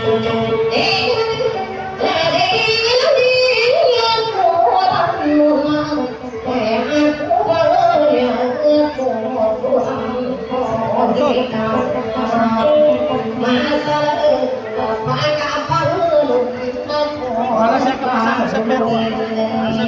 Wala siya kapasama sa pero sa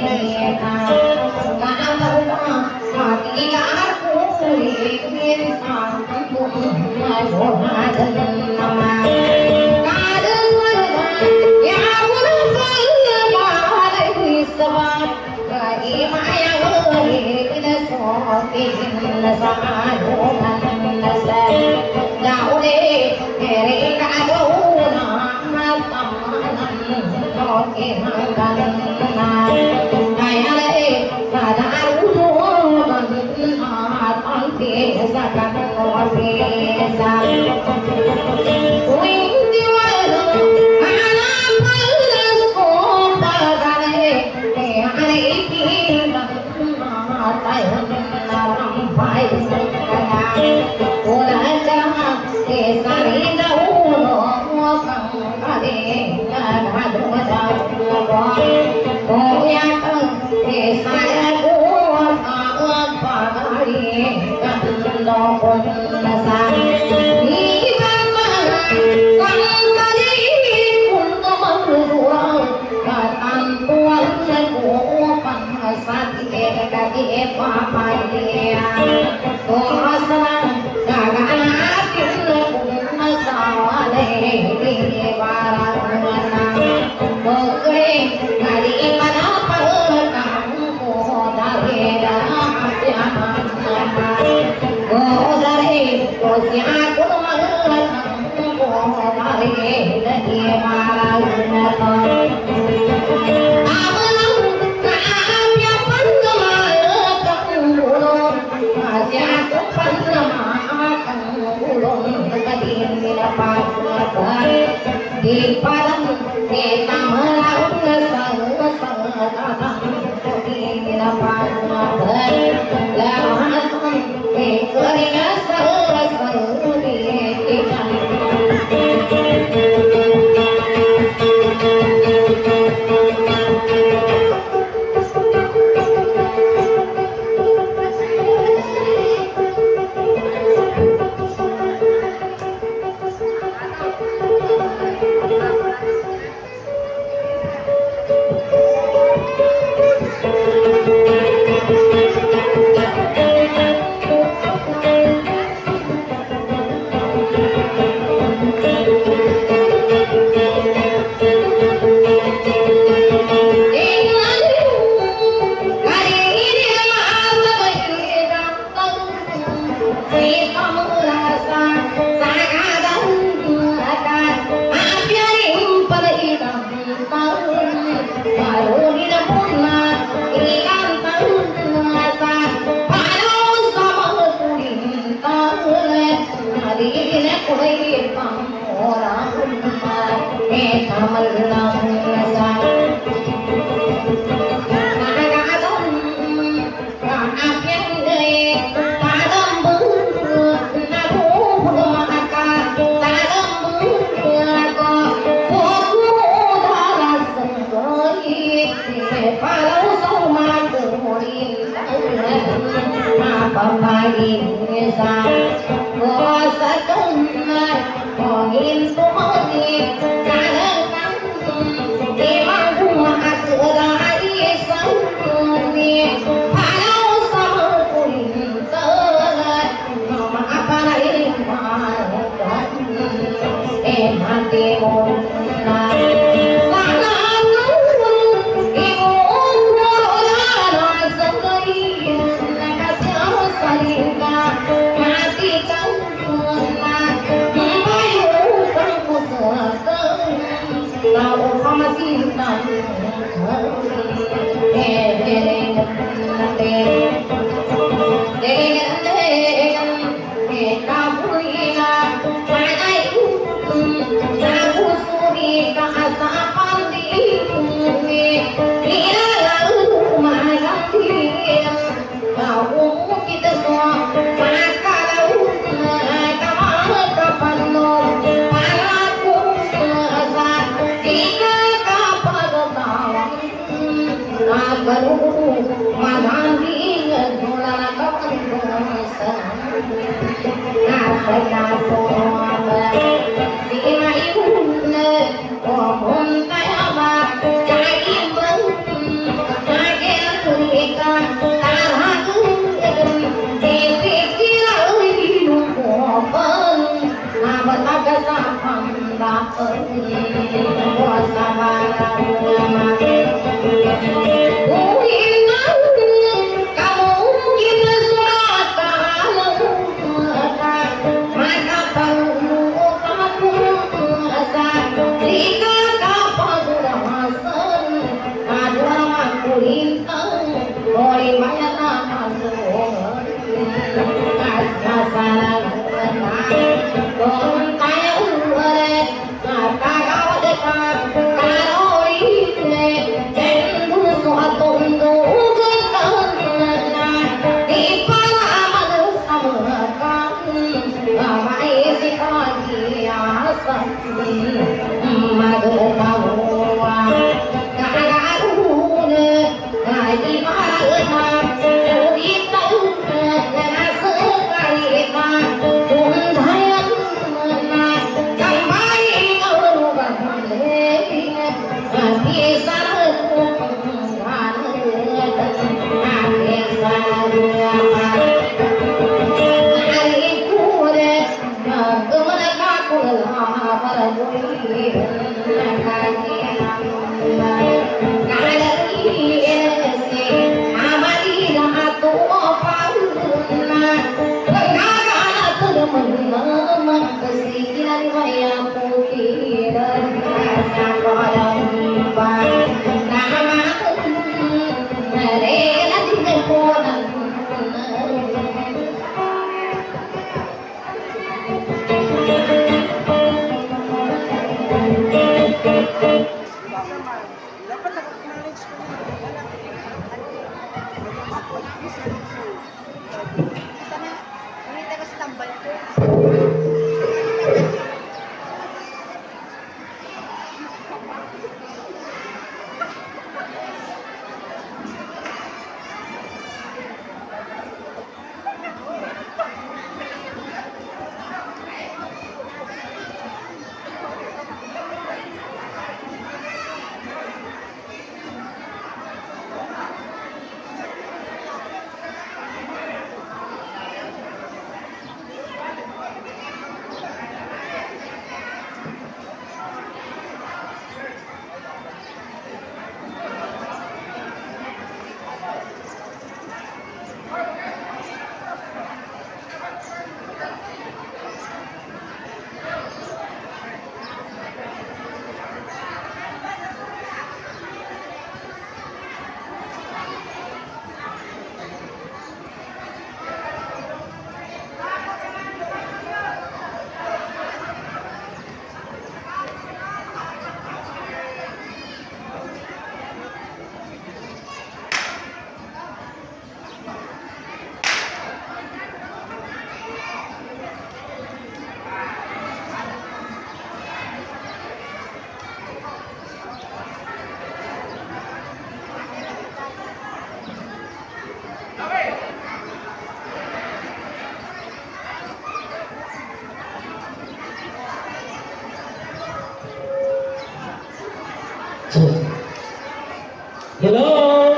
Hello!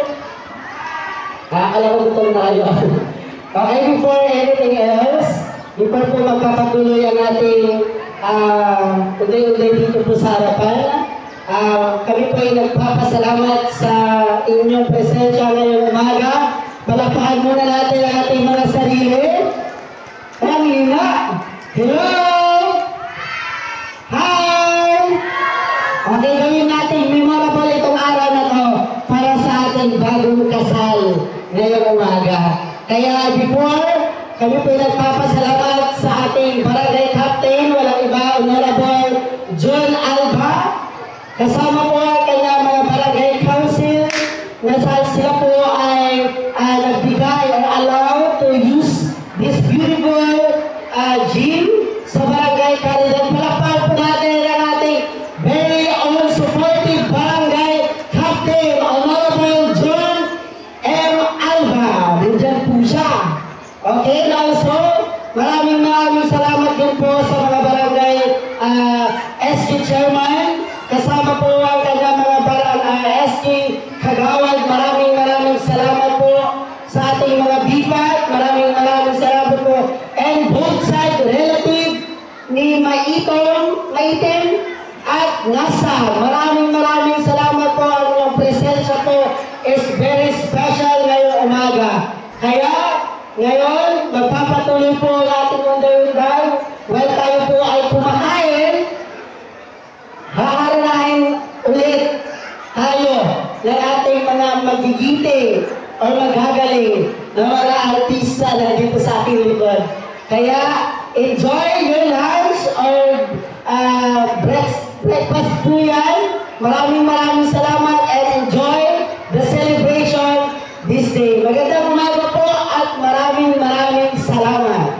Alam ko itong nayon. Okay, before anything else, before po magpapatuloy ang ating uday-uday dito po sa harapan, kami po ay nagpapasalamat sa inyong presensya ngayong umaga. Palakpakan muna natin ang ating mga sarili. Kanina! Hello! Hi! Okay, gawin natin memorable itong araw na to para sa ating bagong kasal ngayong umaga. Kaya before, kami po nagpapasalamat sa ating barangay captain, walang iba, Honorable John Alba. Kasama po ang kanyang mga barangay council na sila po ay nagbigay or allowed to use this beautiful gym sa barangay Caridad. Palakpakan po natin ang ating very own supportive barangay captain, Honorable John nakaitim at nasa. Maraming salamat po. Ang inyong presensya po is very special ngayong umaga. Kaya ngayon, magpapatuloy po ang ating undang-undang. While tayo po ay kumakain, haharanahin ulit tayo ng ating mga magigiting o maghagaling na mga artista na dito sa ating likod. Kaya, enjoy your lunch or breakfast po yan. Maraming salamat and enjoy the celebration this day. Magandang umaga po at maraming salamat.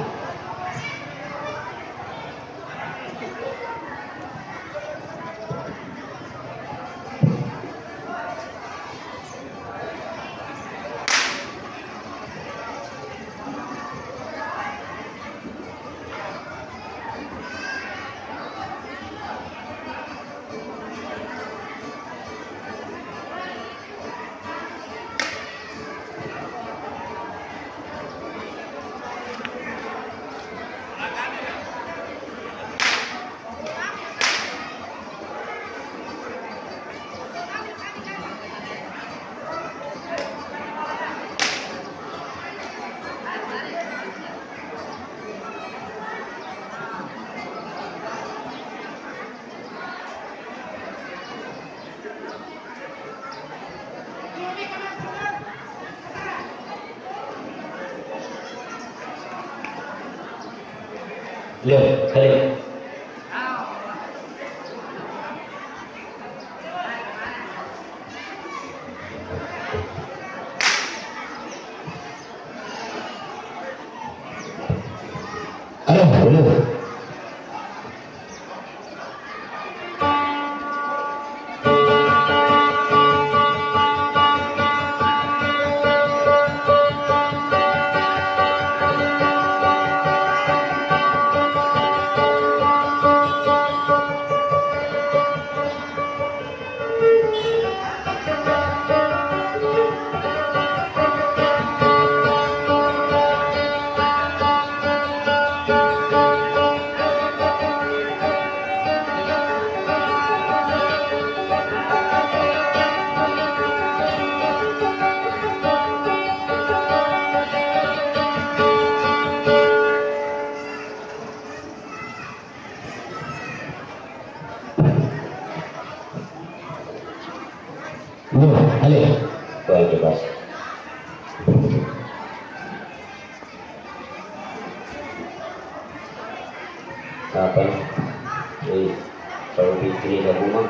Leo, kali. Leo. Ale. Baik, Mas. Apa? Kalau bikin di rumah.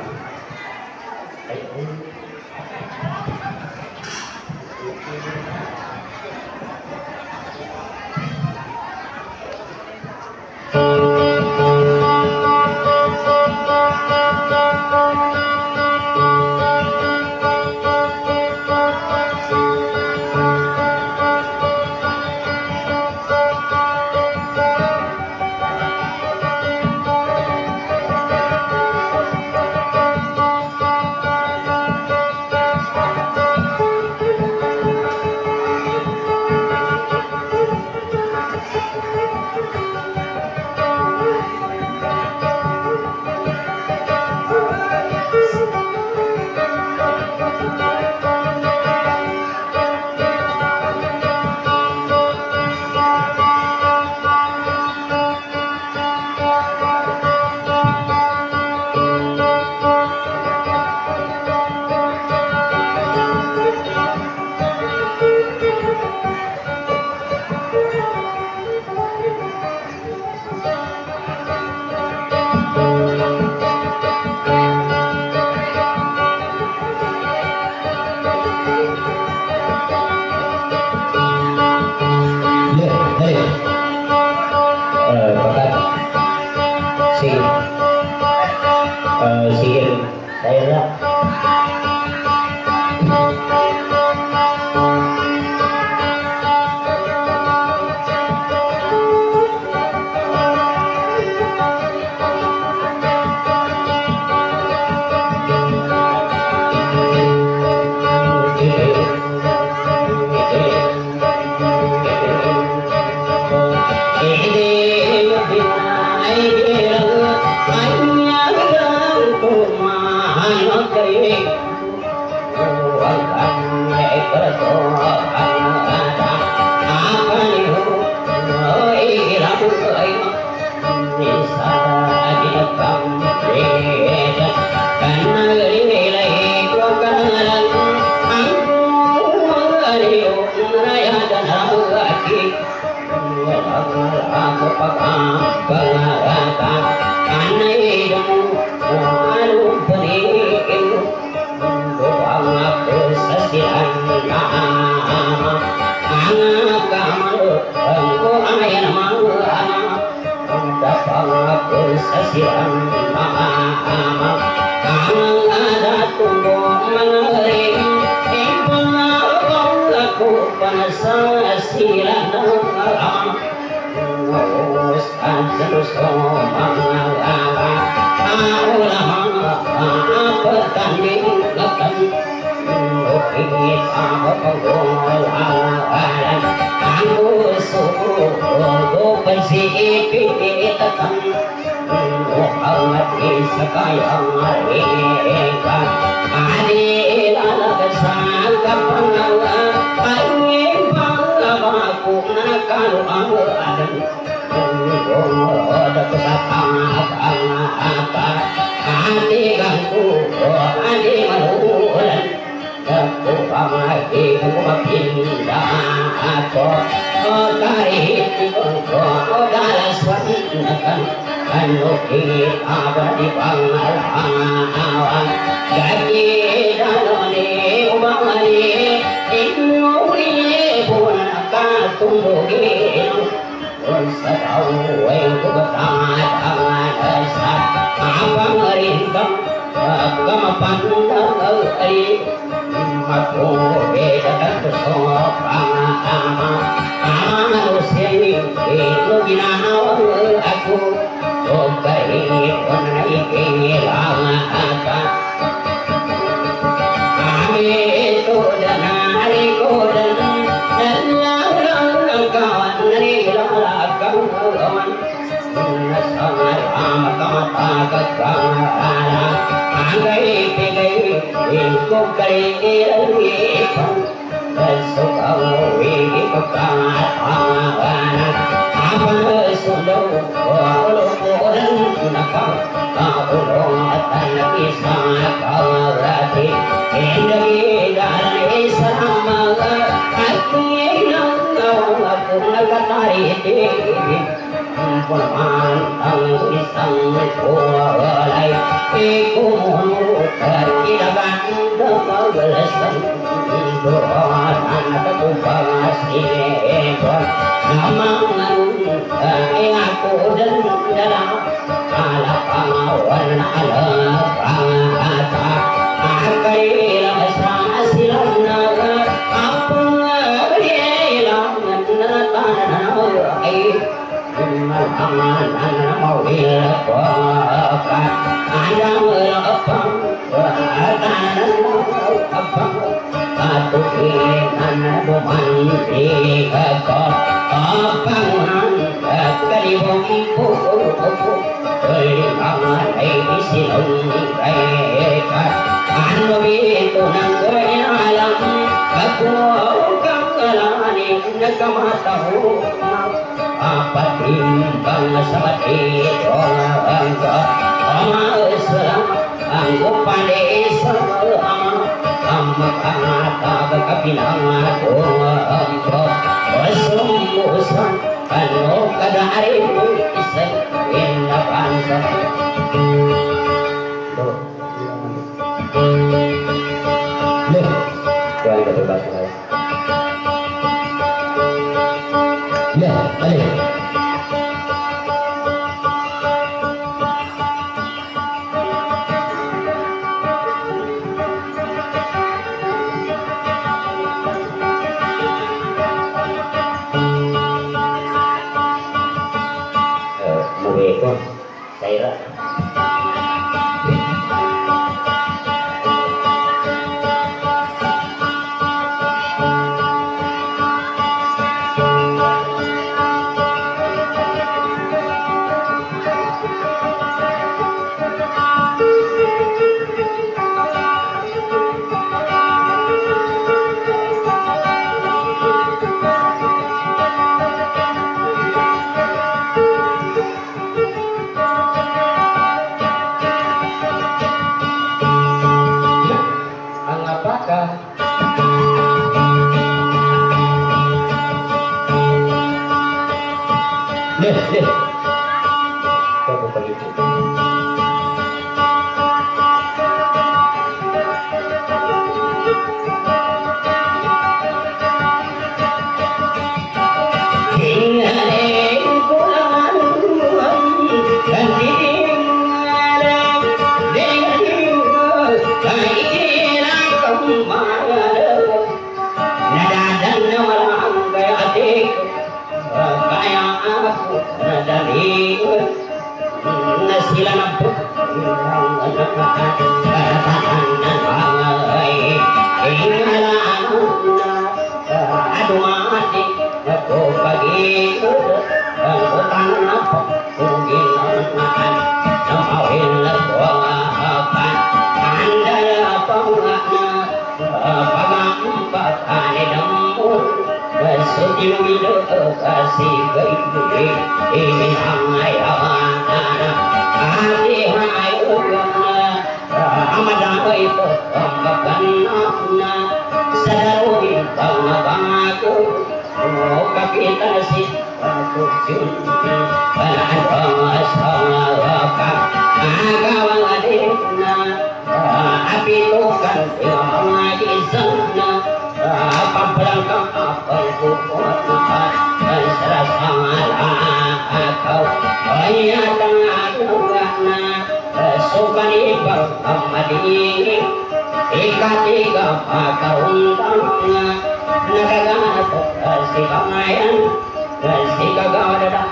aduh mati aku bagi tanah mungkin makan namawin lebakan anda pangana pangambakan namun Suci wido kasih bayi ini hangayan hati hangayan amadai pembakan na sadarui bangku kapitasi tujuh balan pengasalakan agawang adina api tukan di sana apa berangkat apa kuat dan serasa kau ayat tangan sukan ibal amadi tiga maka undangnya negara kasih kamayan kasih kagak ada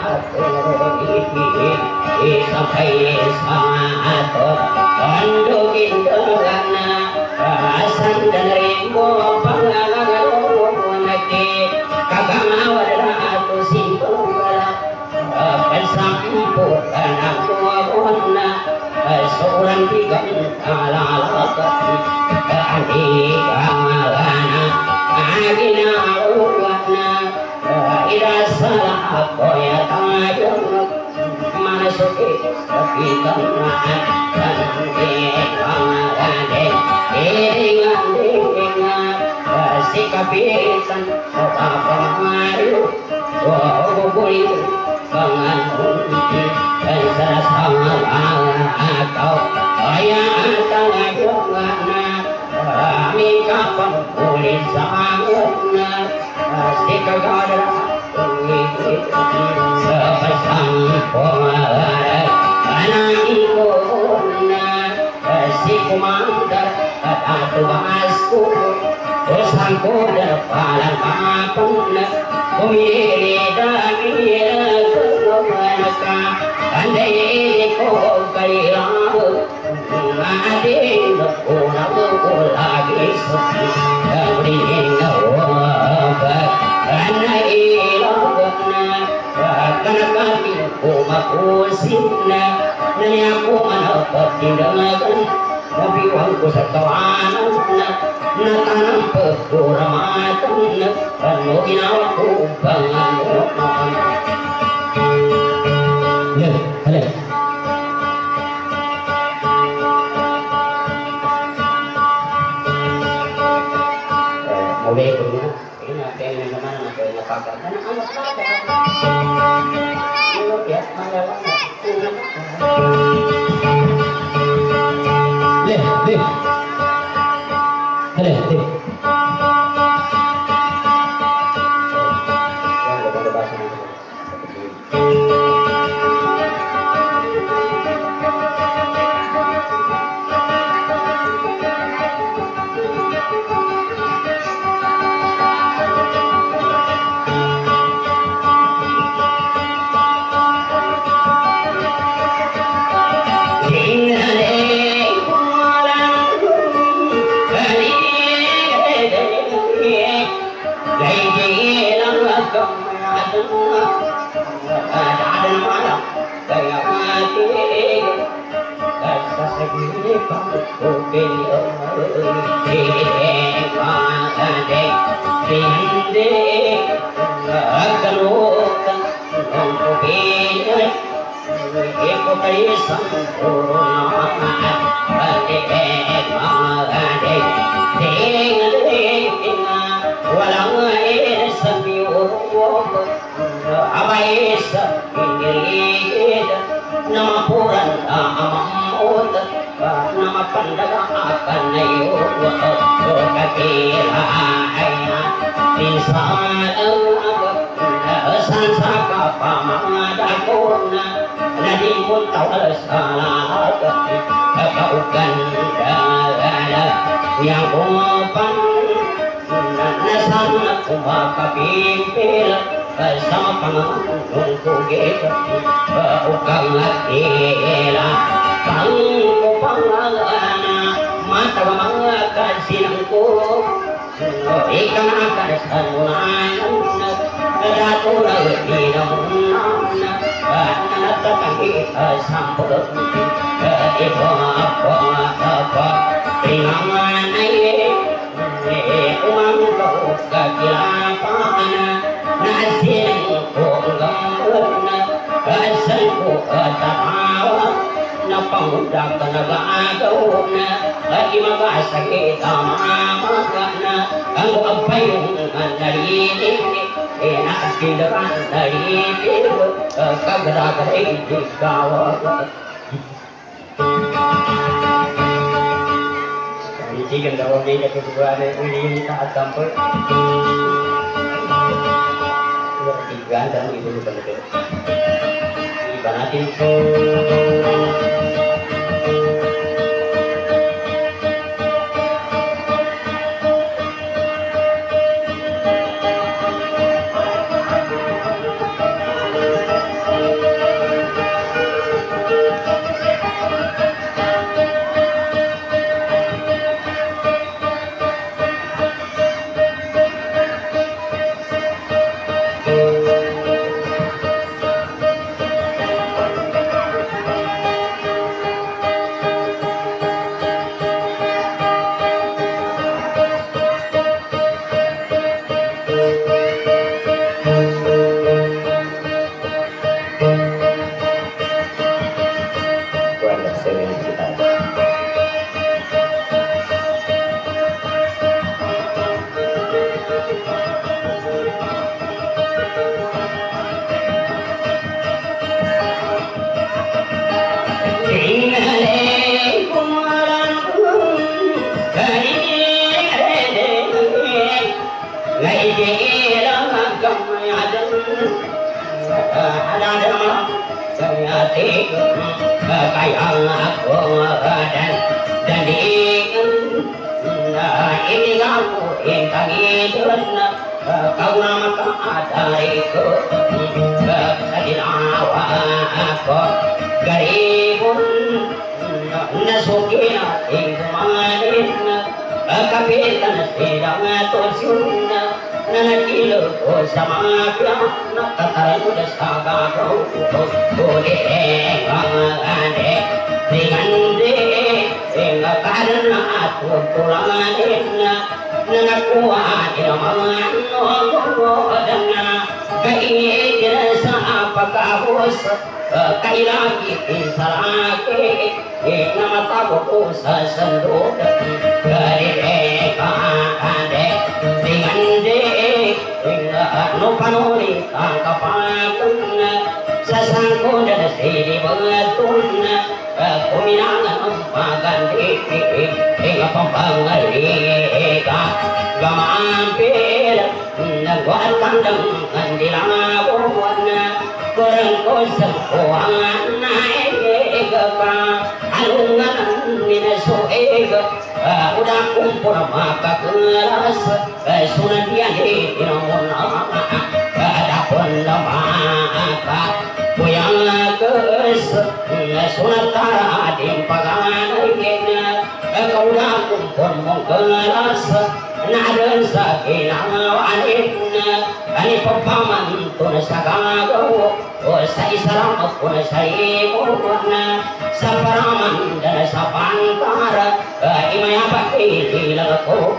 sampai sama kondokin tegana asan dan rimbo pangalaman nanti kagak mau ada tu simpul pensampu anak tua bona seorang tiga alalakati adi kamalana agina uwana ida salah koya tajam masuki kita dan kamalane iringan sikapisan apa mayu buburi bangun dan sama kau ayah tangan jongana kami kapan boleh sangatna sikagada sepasang polar anak ikona si komandar atau asku sangko depan kapun kumiri dan mereka andai kau kalian mati aku lagi sepi dari ngawab karena ilahnya karena kami aku sina dan aku mendapat tindakan tapi waktu setuannya natanam pekuramatan penuhin aku bangun ya, halo. Mulai punya ini apa yang mana apa yang kakak dan anak kakak ya mana le halo nama puran amamut nama pandaga akan ayo kakira ayah insaan sansaka pamadakuna nadi pun tahu salah kaukan dagala yang kumpan nasan kumaka pimpil sama pangamun kuget ukang atila pangko pangal ko ikaw nakarasan mo na datu di namun natakita sampul ibu apa ringan ay umang kau kagilapan nasin ko gambar asal ko katawa na pangudak na nag-aagaw na lagi magasakit ang mga na ang abay yung narinig nakikilaran narinig kagagay ikaw Ikan daw niya kedua na uli taat tampol tiga dan itu bukan itu iba natin udah kumpul maka keras sunat dia di ada pun maka puyang kes sunat tara di pagangan kau udah kumpul mau keras naden sakinah wanita ani pepaman tun sagagaw sa isaram pun sai murna saparaman dan sapantara imaya bakti lako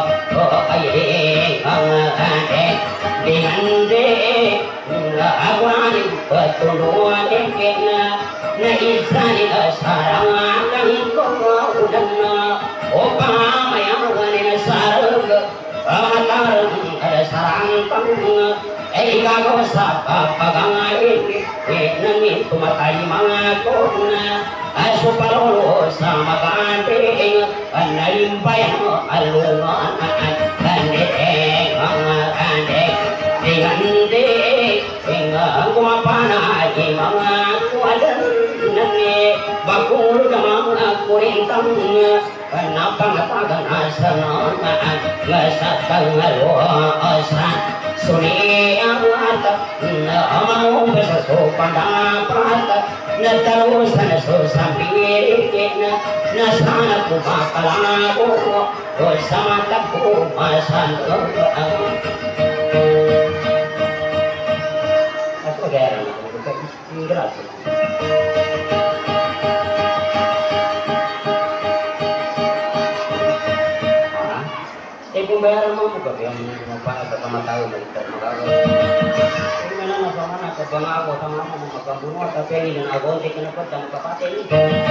kaye kangade dengan de aku ani petuluan kena na isani sarang ko udan opa maya ngane sarang amatar ada sarang pang ikaw sa pagangain nangin tumatay mga kona aso parolo sa makanting analimpay mo alungan kandeng mga kandeng digandi ang kumapana mga kuwalan nani bakul ka mga kurintang napangatagan asanon ngasatang aluasan suni ang atak amang sa sopan dapat natalusan sa sampirikin nasana ko makalako o sa mata ko masanto ako kaya na ako grabe kung bayaran mo mo kaya yung pagkakamataw baliktad magagawa kung na nasa mana kapag ako tama mo magkabuno at apeli ng agonte ka na po tama kapatid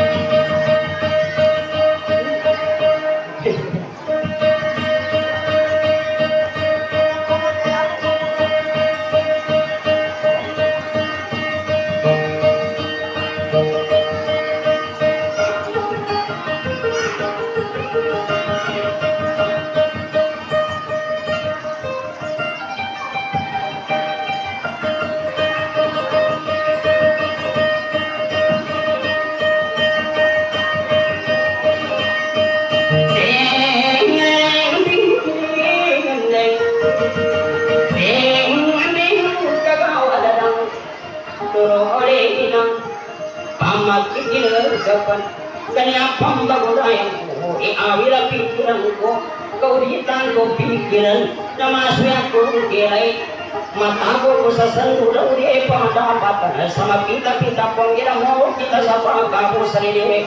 kanya pambaguran ko iawila pikiran ko kauritan ko pikiran na masya ko kilay matago ko sa sandulang di pangdapatan sa makita-kita pong ginamo kita sa pangkapo sarili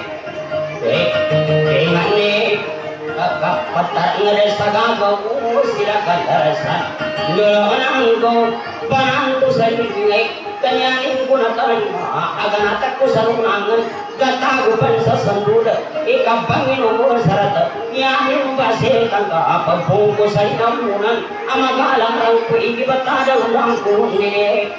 ngani kapatan nga sa gagaw ko sila kadarasan nulanan ko pananto sa ilingay kanyanin ko na kanima aganatak ko sa lunangan gatago pa sa sandula ikabangin mo sa rata yanin ba setang kapabong ko sa inamunan amagalang lang ko ikibatadaw lang ko nile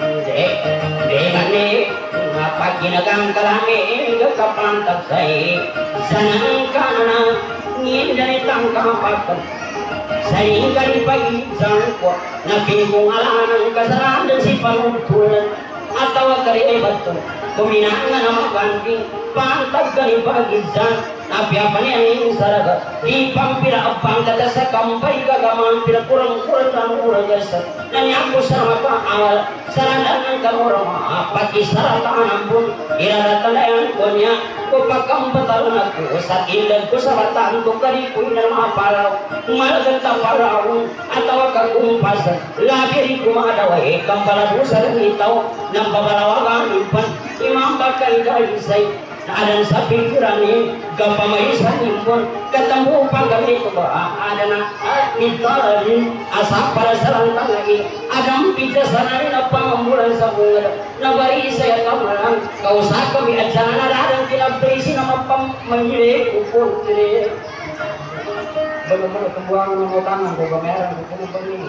ngani pag ginagang kalami kapantag sa'y sanang kanan ngindanitang kapagpag sa'y kalipag-isang ko na pinungalan ng kasalanan si panuntulan at tawag ka rin ay bato kuminangan na magkanding pantag kalipag-isang napiyapan niya yung saraga di pampiraapang kata sa kampay kagaman pinakurang-kurang ng urang jasa nangyang ko sa makaawal sarandang ng kamurang pakisaratan ang bun iratalayan ko niya kupagkampatal na ko sa ilag ko sa bataan ko karipoy na mga paraw malaganta paraw at tawag ka kumpasan labi kumadaway kampalado sa langitaw ng babalawagan impan imang bakal-galisay na adan sa pikiran ni gapamay sa impon katambo paggamit ko ba ada na itarin asa para sa lantang lagi adang pizza sa narin na pangamulan sa bunga na bari saya kamalang kausa kami at sana naradang pinagprisi na mapamahili upon tiri bago-bago tumbuhan ng utangan ko kameran ko kung pagli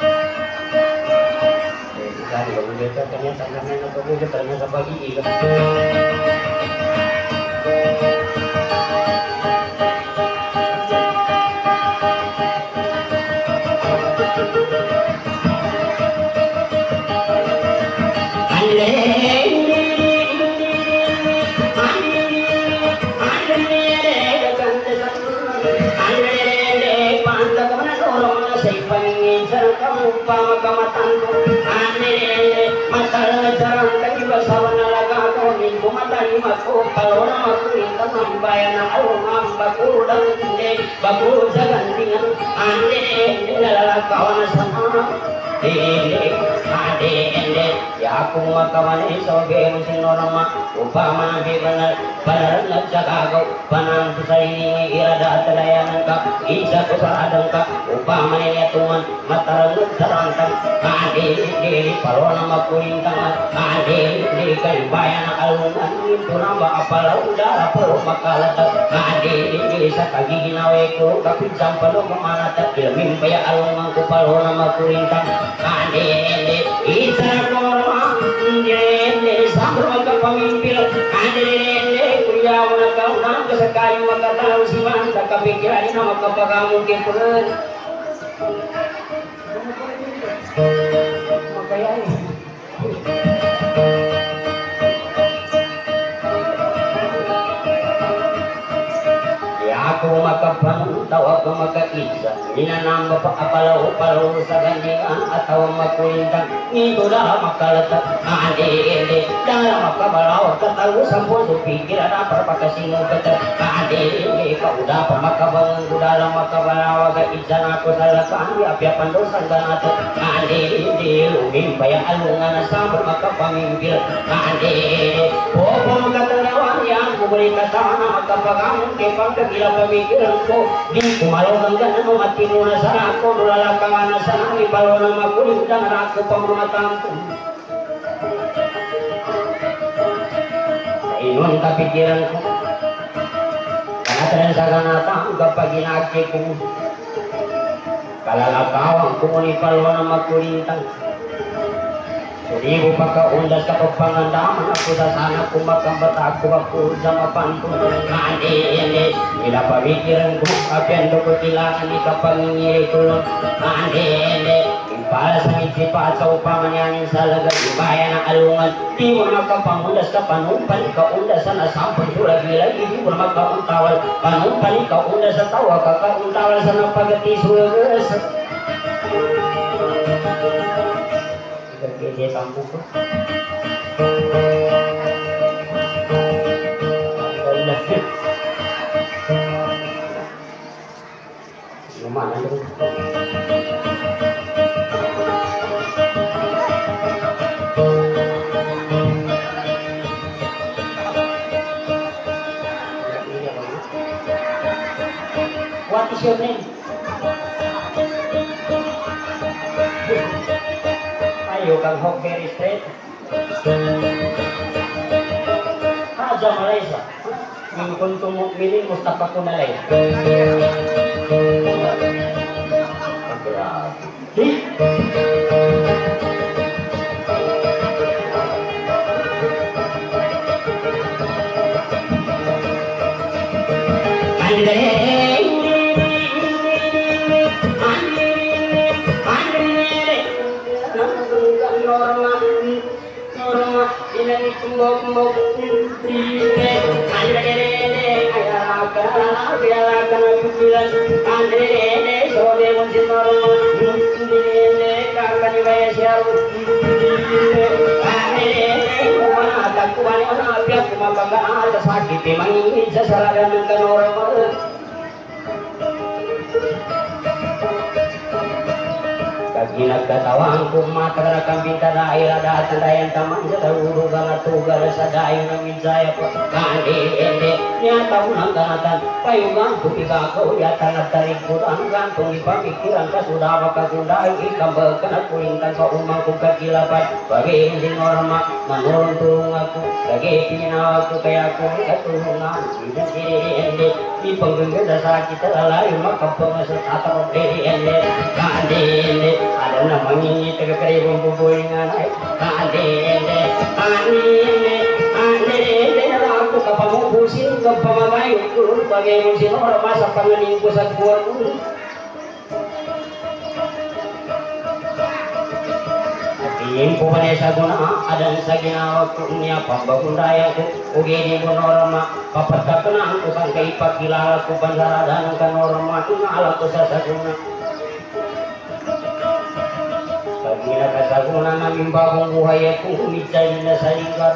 Dari bagus ternyata karena bagus ternyata pagi pamakamatan ko ane matala jarang kaki basawan alaga ko min kumatani mako kalona makuita mambayan na alungam bakudang inde bakuru jagantingan ane lalala kawan sama ade ende ya aku makawane soge musin norma upama benar benar nagjaga panang pusai irada telayanan ka isa ko sa adang ka upama niya tuman matarang sarantang ade di parona makulintang ade di bayan alungan itu namba apala udara pro makalata ade di sa kagiginawe ko kapit sampalo kemana tak ilmin paya alungan ko parona makulintang ade isa korma ade samro ka pamimpil ade kuya mo na kasakay makataw si man sa kapikiran na makapagamu kipun makayay ya Aku makapan tawa ko makaisa Inanang mapapalaw-palaw sa ganyan Ataw makulintang Ito na makalata Andi-indi Dala makabalaw Kataw sa puso Pikiran na parapakasinong kata Andi-indi Kauda pa makabang Dala makabalaw Aga-isa na ako sa lakaan Apiapan dosan ganata Andi-indi Lumimbaya alungan na sa makapamimbil Andi-indi Popo makatalawan Yang bumuli kasama Magkapagamong Kepang kagila pamikiran ko Di kumalaw hanggang ano matino na sana ako Nulalakangan na sana Ipalo na magulit Dan ako pang rumatang ko Sa inon kapikiran ko Kanatran sa ganatang Kapag ginagi ko Kalalakawang kumuni palo na magkulintang Sulibo pagkaundas kapag pangandaman Ako sa sana kumakambata Ako sa mapantong Andi-indi Ila pamikiran ko Apiando ko kailangan ni kapangingiri tulong Andi-indi Impala sa mitsipa at sa upamanyanin sa lagay Ibaya na alungan Di mo makapangundas ka panumpali ka undas sa nasampang sulag-ilag Di mo makauntawal Panumpali ka undas sa tawa Kakauntawal sa napagati sulag-ilag Dia tampu ko. Gimana itu? What is your name? Ayo kang hok very straight. Aja Malaysia. Yung kuntung mukminin Mustafa Kunalay. Di? Ginagkatawang kumatara kambing tadaira datan dayan taman sa tarurugan at tugal sa dayo ng minsaya po kandi-ende niya taunang ganatan payugang tupigakaw yata nagtarig po ang gantong ipamikiran ka sudama kagundayo ikambag ka nagkulingkan sa umang kong kakilapan pag-iin din norma manurong tulong ako lagi pinawag ko kaya ko katulungan hindi ipanggaganda sa kita lalayo makapang sa tatawag hindi kandi-ende ada namanya taga-karibong bubuhay nga na ande ako kapamupusin kapamamayo ko bagay mo sinora masa pangaling ko sa buwan ko Tingin po ba sa guna ada sa ginawa ko niya pambagundaya ko ugini mo norma papagkatunaan ko sa kaipagkilala ko pansaradan ka norma alam ko sa saguna Pagkina kasagunan namin bagong buhay at kung humitsay na sa lingkar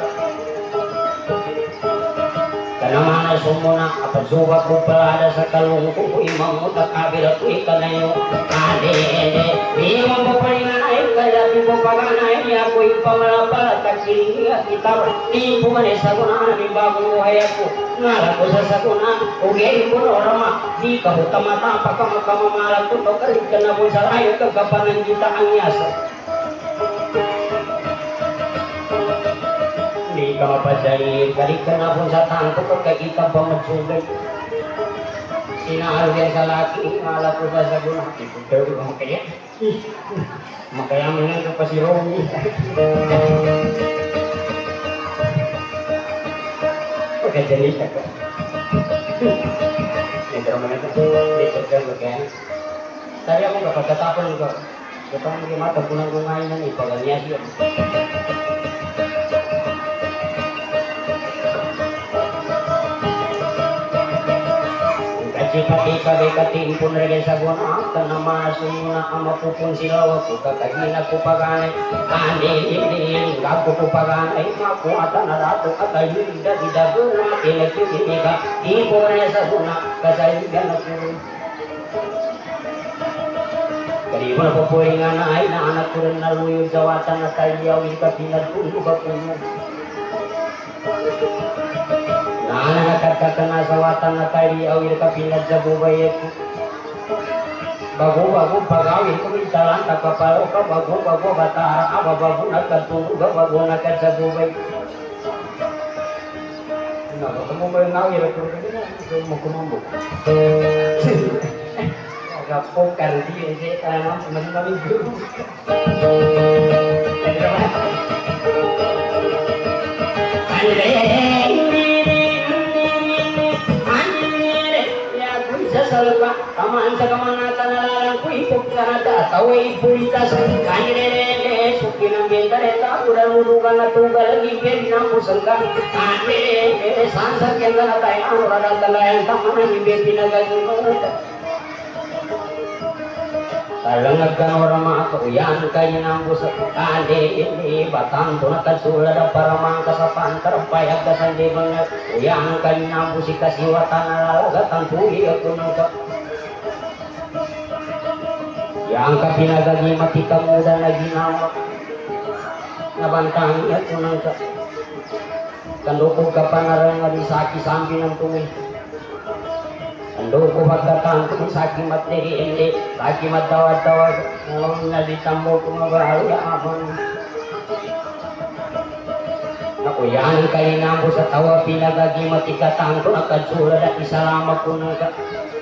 Kanamana sumuna kapagsubat ko palada sa kalung ko imang mo takabila ko ikanayo Ade di mo papalinganay kaya di mo paganay niya ko yung pamalapal at kakilingi at itar di po man sa gunan namin bagong buhay ako ngalan ko sa sagunan ugay ko norma di ka hutamata pagkamagkamamalag ko to kalit ka na po sa layo kagapanan kita ang yasa Di ka mapadali, balik ka na po sa tangko pagkakita pa magsugay. Sinahal sa laki, ngala ko sa sagunan. Ipagdaw ko makaya. Makaya mo lang pa si Romy. Pagkadali ka ka. Ito naman ito. Ito ka magkaya. Tari ako kapag katapon ko. Ito ang mga mata ko nang gumayin na ipaganya siya. Pati kabe katimpun regen saguna Kanama sumuna ama pupun silawa Kuka kagina kupagane Ande ini gaku kupagane Maku atana ratu Atayuda didaguna Ilaki dinika Ipone saguna Kasayuda nakuru Karibuna papuringan ay na anak ko rin naluyod jawatan na tayo Wika pinagpuno bapuno Nana nakakakana sawatan na tayo Wika pinagjabubay Bago pagawin ko mintalan Takapalo ka bago batara Aba bago nagkatunog Bago nagkajabubay Nakakamubay na Wika kumambok Gapok kardi aja karena teman-teman itu. Ya bisa selpa taman sekamana tanah ku ikut karena tahu ibu kita kanire sukinam bentare ta udah murugan tunggal lagi ke namu sangka ane sansa kenana tai anu yang taman ni bepinaga Kalangkan orang maka uyan kaya nambus ade ini batang tunakan sulada para mangkasapan terpayak kasandi banget uyan kaya nambus ikasih watana lagatan tuhi aku nangka yang kapinagagi mati kamu dan lagi nama nabantang aku nangka kandukog kapanarang ngadisaki sambil ng tumi Ando ko magkatang kung sa kimat ni hindi, sa kimat tawad-tawad, nung nalitambo ko mabahaw yaman. Ako yan kalinang ko sa tawa pinagagimat ikatang ko nakadsura at isalamat ko na ka.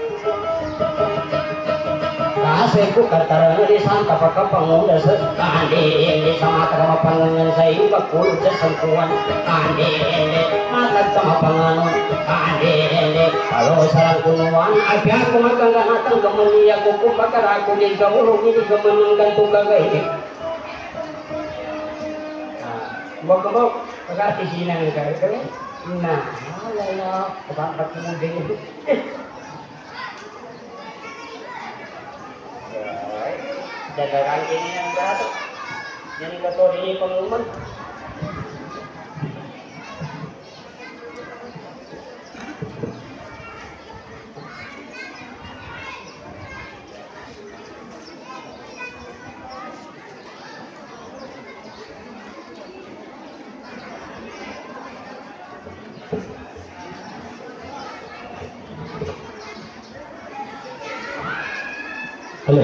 Kasi ko katarang di santa pagkapangunan sa hindi sa mata kamapanganan sa iyo pagpulot sa sangkuhan hindi matag kamapanganon hindi kalau sarang kunuan agak ko magkangganatang kamaniya ko kung makarako din kamulong hindi kamaningkan itong gagay Bok-bok pagkatisinan ng kaya nah lala kapapat mo din jaga ranking yang berat jadi ketua ini pengumuman Halo.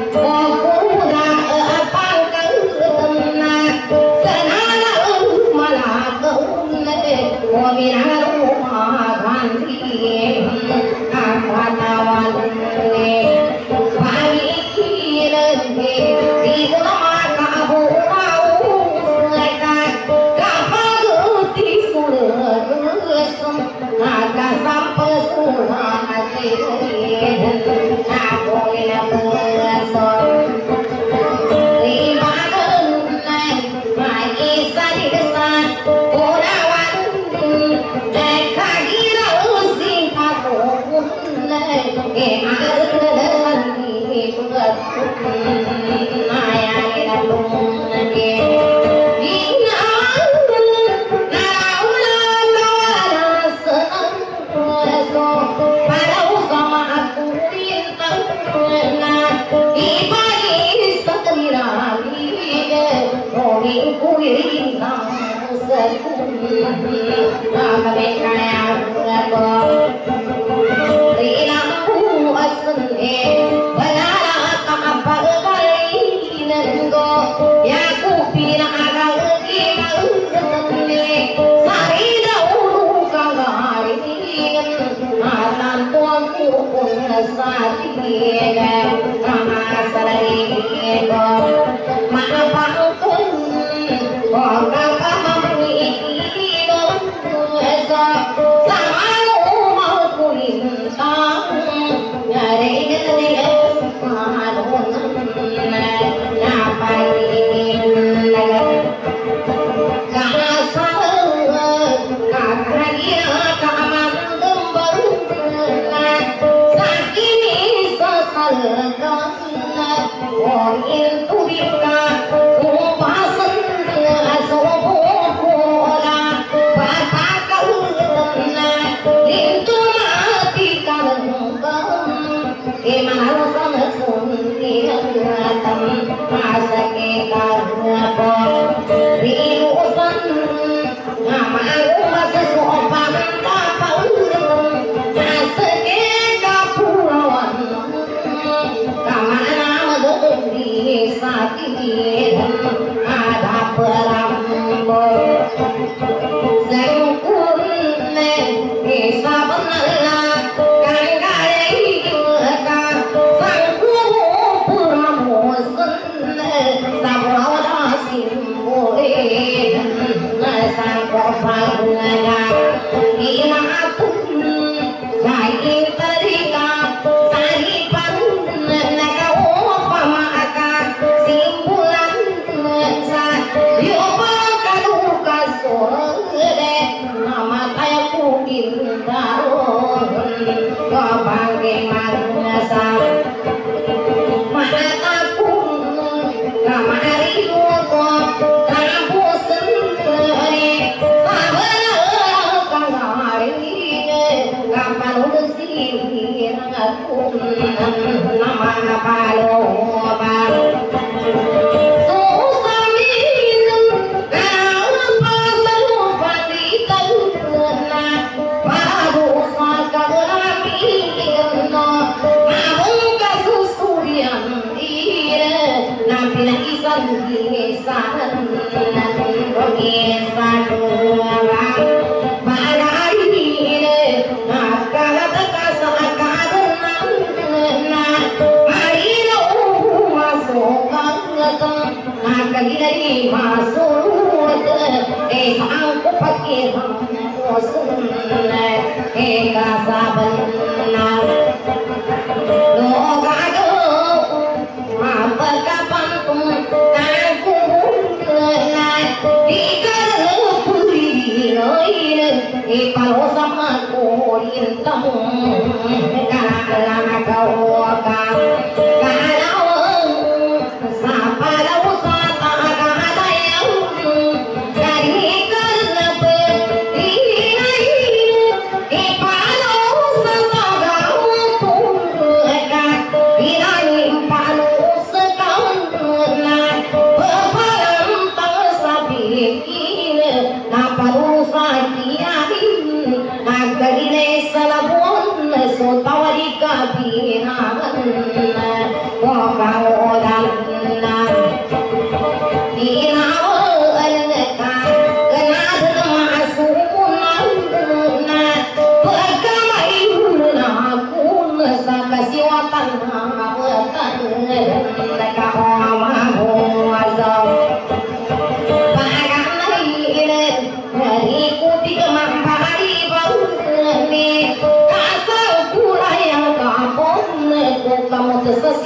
Salabon, so tawari ka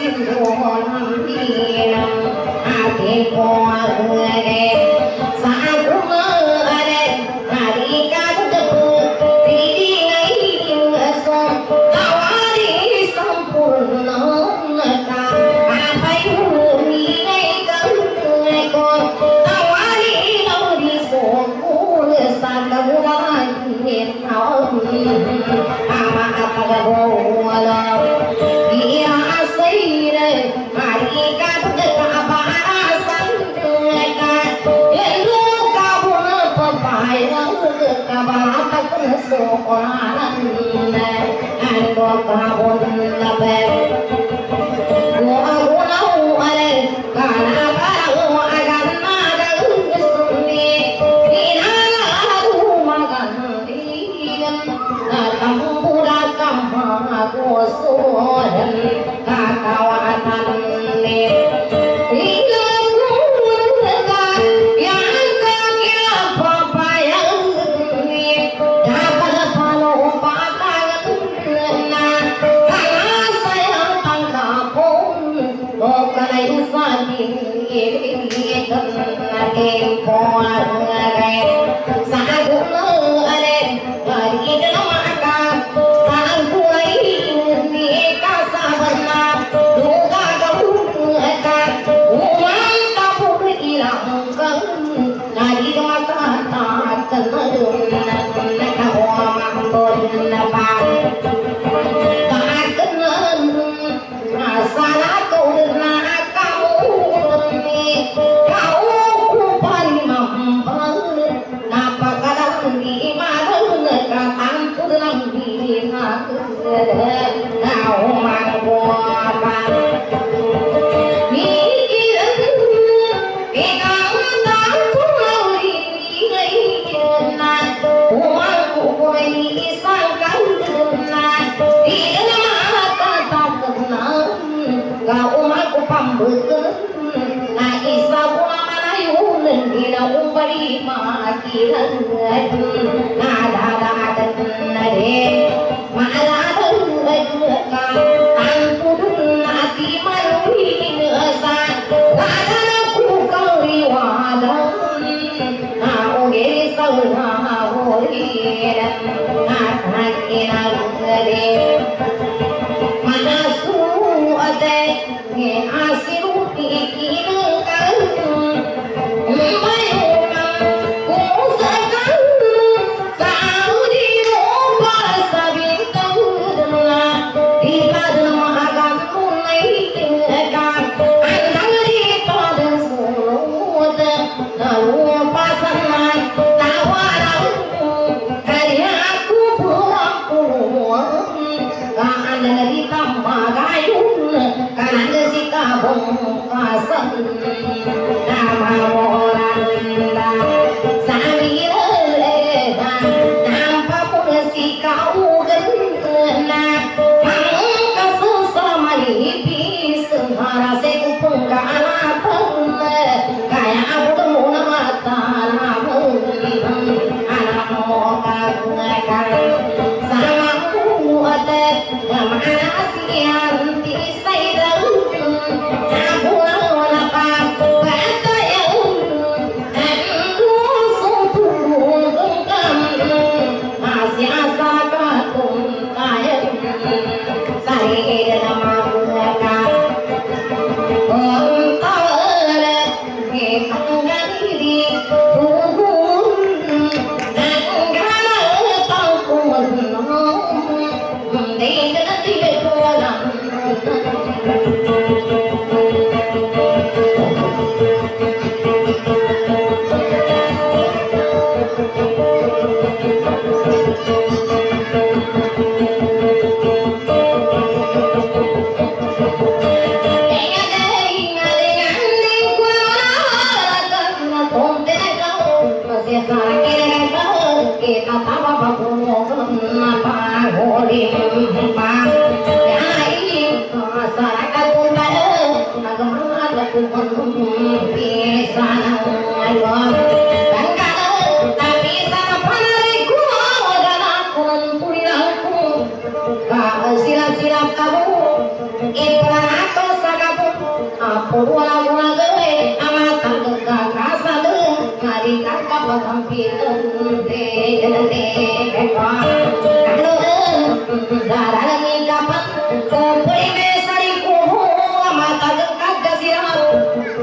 xin buồn đi hati ko ade sa aku ade hari kadu di ngai som tawari sampurna nata apa ni ngai ko tawari lauri sokul sagaran ni ama apa wala dia asire hari kadu abarasan ka elu kabuna papai kabatak sokoran ando kabun labe go aguna ale kana barau aganna sunni inala magan digan tambura kamma go sohan kakawatan ne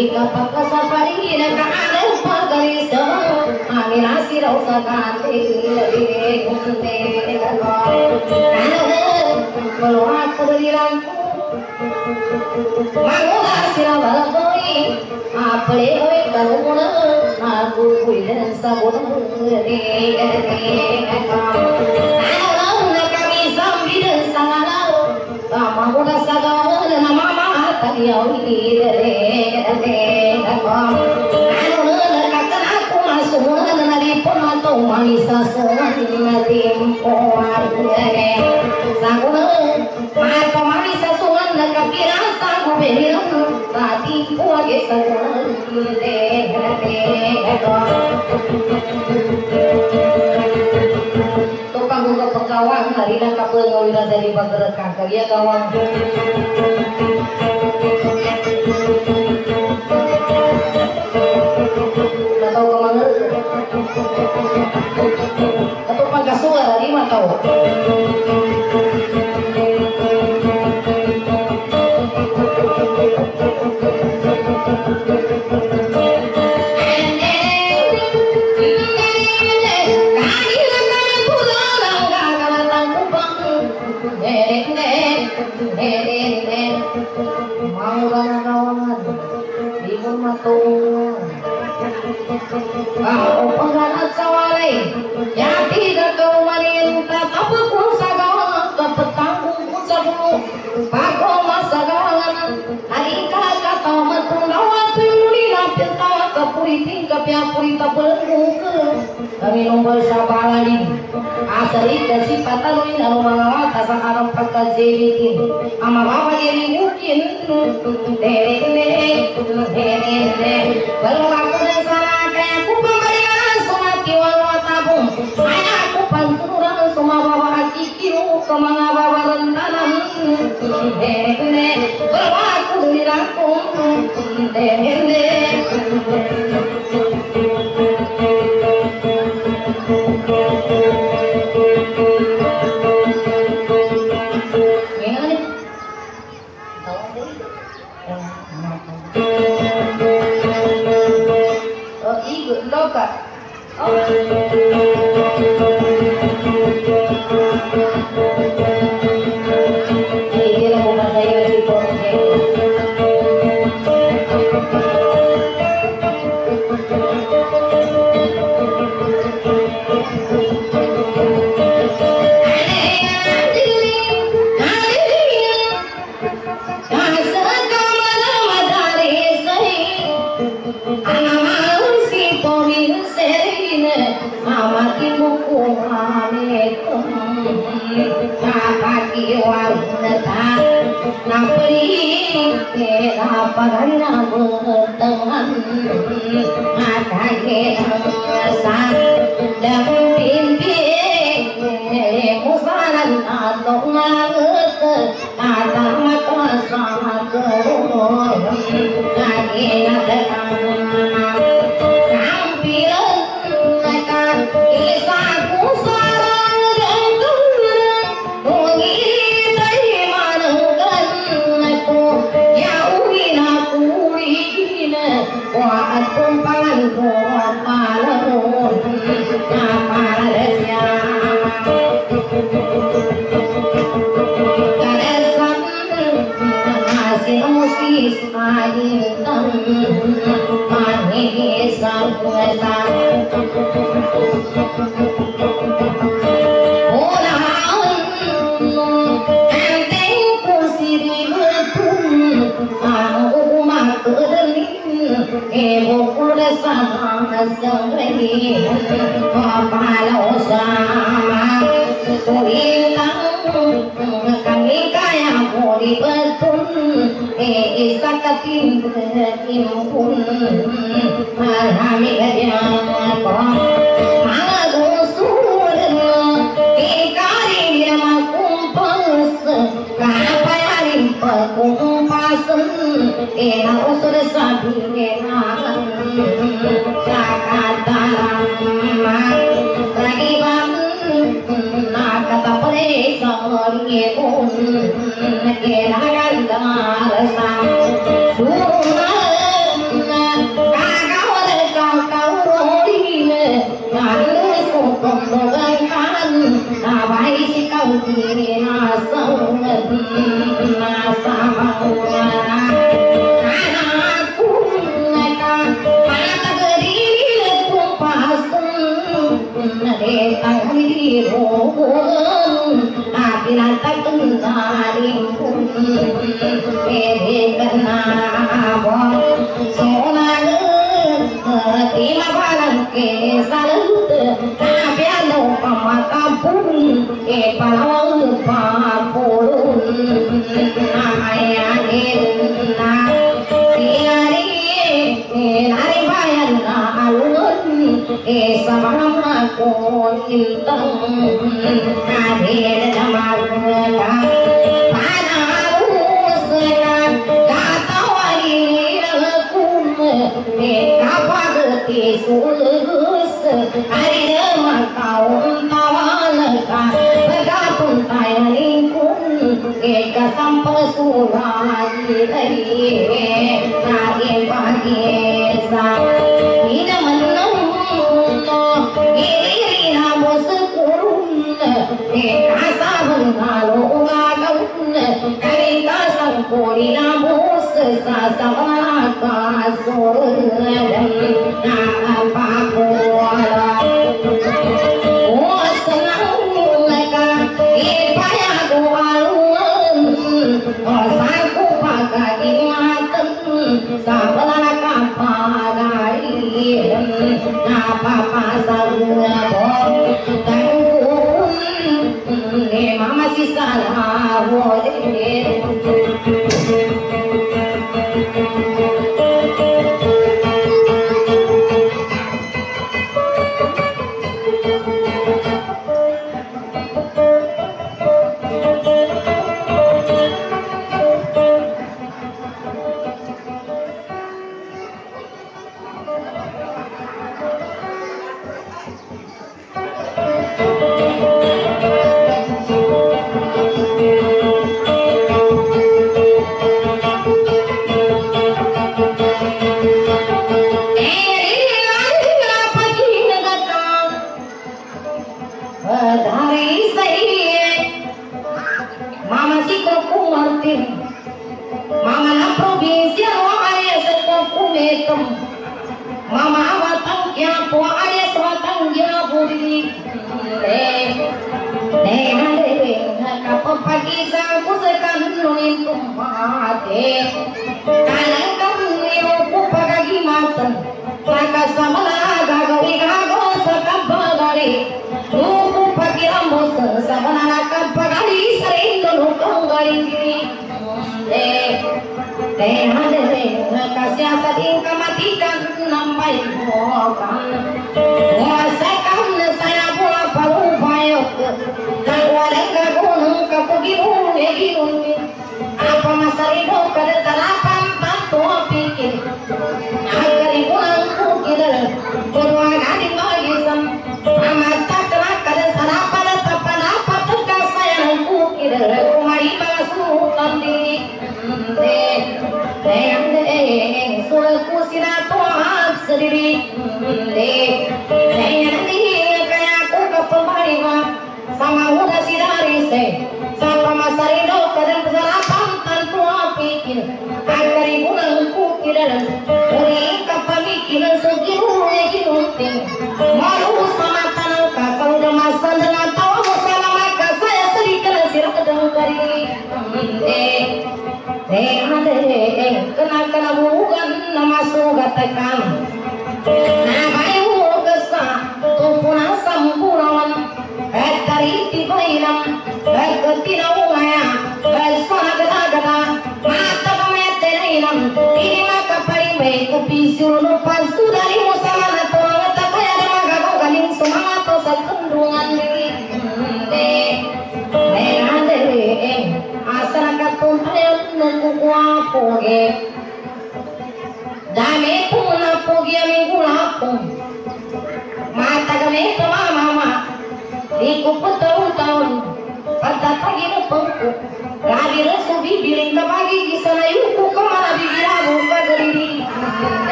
kapak kasapari nakaale pagariso aminasi raw sa kante maluhat sa daliran manguha sila balagoi apale oy kaluna aku kuilan sa bodong kami sambil sangalau sama udah sagawan nama taliau aku masuk dari pemato manisa sungan tempo mata manisa sungan kapira sagu behiram tadi puage sungan tukang buka pekawang hari nak kapal ngawira dari bagerakan kaya kawang atau kemana atau pagkasuga dari matau pengganat sawalay yati gato marinta tapakun sagawan kapetanggung kun sa bulu bago masagawan halika kata matulawa tuyuli na pintawa kapuriting kapiapurita belenggu kami nombor sabalin asali kasi pataloy na lumangawa sa arang pagkajelitin ama baba yeli mungkin baru aku dan salah kaya aku pembalian sumati walau tabung ayah aku panturan semua bawa akikiru kemana bawa rentanan baru aku dirangkum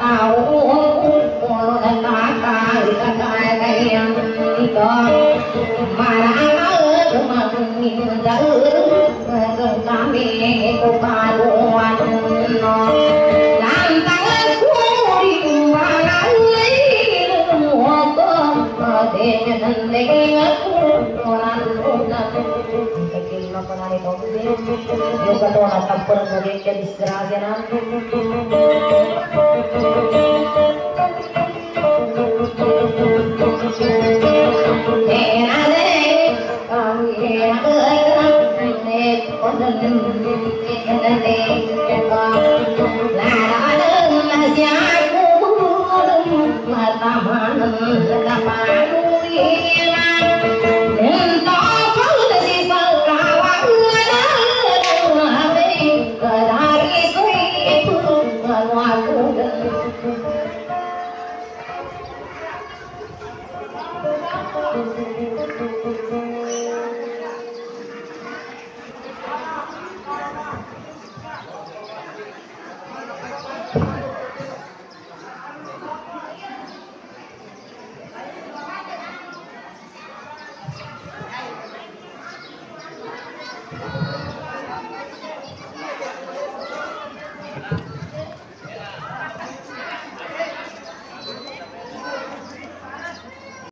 Yung katuwa tapon mo rin ka disgrasya na.